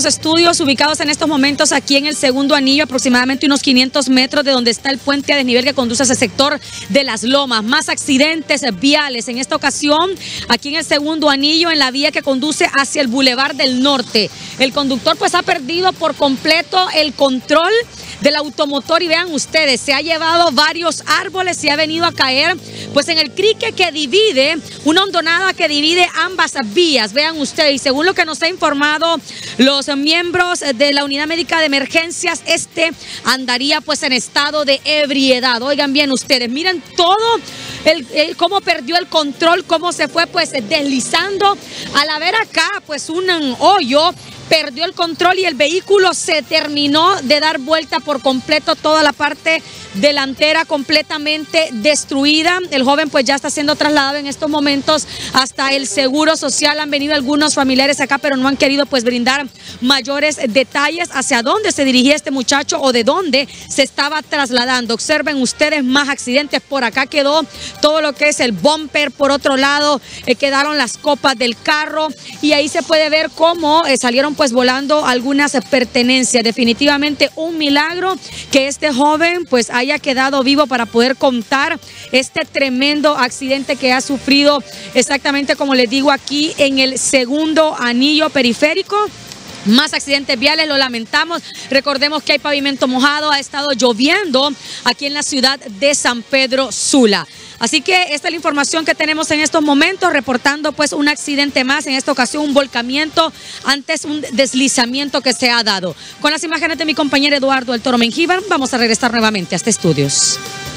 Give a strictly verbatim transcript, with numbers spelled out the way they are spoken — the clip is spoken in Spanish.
Los estudios ubicados en estos momentos aquí en el segundo anillo, aproximadamente unos quinientos metros de donde está el puente a desnivel que conduce a ese sector de Las Lomas. Más accidentes viales en esta ocasión aquí en el segundo anillo, en la vía que conduce hacia el Boulevard del Norte. El conductor pues ha perdido por completo el control del automotor y vean ustedes, se ha llevado varios árboles, se ha venido a caer pues en el crique que divide, una hondonada que divide ambas vías, vean ustedes, y según lo que nos ha informado los miembros de la Unidad Médica de Emergencias, este andaría pues en estado de ebriedad. Oigan bien ustedes, miren todo el, el cómo perdió el control, cómo se fue pues deslizando. Al haber acá pues un hoyo, perdió el control y el vehículo se terminó de dar vuelta por completo, toda la parte delantera completamente destruida. El joven pues ya está siendo trasladado en estos momentos hasta el Seguro Social. Han venido algunos familiares acá, pero no han querido pues brindar mayores detalles hacia dónde se dirigía este muchacho o de dónde se estaba trasladando. Observen ustedes más accidentes. Por acá quedó todo lo que es el bumper, por otro lado eh, quedaron las copas del carro y ahí se puede ver cómo eh, salieron pues volando algunas pertenencias. Definitivamente un milagro que este joven pues haya quedado vivo para poder contar este tremendo accidente que ha sufrido, exactamente como les digo, aquí en el segundo anillo periférico. Más accidentes viales, lo lamentamos. Recordemos que hay pavimento mojado, ha estado lloviendo aquí en la ciudad de San Pedro Sula. Así que esta es la información que tenemos en estos momentos, reportando pues un accidente más, en esta ocasión un volcamiento, antes un deslizamiento que se ha dado. Con las imágenes de mi compañero Eduardo El Toro Mengíbar, vamos a regresar nuevamente a este estudios.